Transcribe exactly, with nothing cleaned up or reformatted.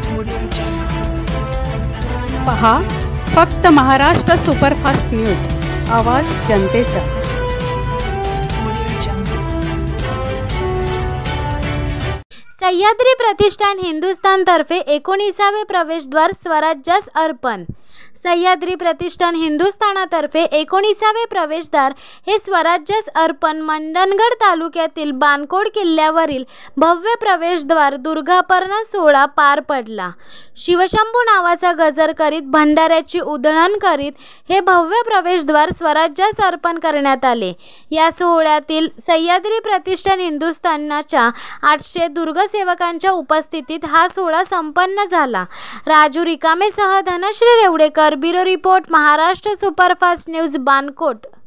पहा फक्त Maharashtra superfast news, आवाज जनतेचा। सह्याद्री प्रतिष्ठान हिंदुस्थान तर्फे एकोणीसावे प्रवेशद्वार स्वराज्यास अर्पण। सह्याद्री प्रतिष्ठान हिंदुस्थानातर्फे एकोणीसावे प्रवेशद्वार हे स्वराज्यास अर्पण मंडणगड तालुक्यातील बाणकोट किल्ल्यावरील भव्य प्रवेशद्वार दुर्गापर्व सोहळा पार पडला। शिवशंभू नावाचा गजर करीत भंडाऱ्याची उधळण करीत हे भव्य प्रवेशद्वार स्वराज्यास अर्पण करण्यात आले। या सोहळ्यातील सह्याद्री प्रतिष्ठान हिंदुस्थानाच्या आठशे दुर्गसेवकांच्या उपस्थितीत हा सोहळा संपन्न झाला। राजू रिकामेसह Dhanashree Revdekar, bureau report, Maharashtra superfast news, Bankot.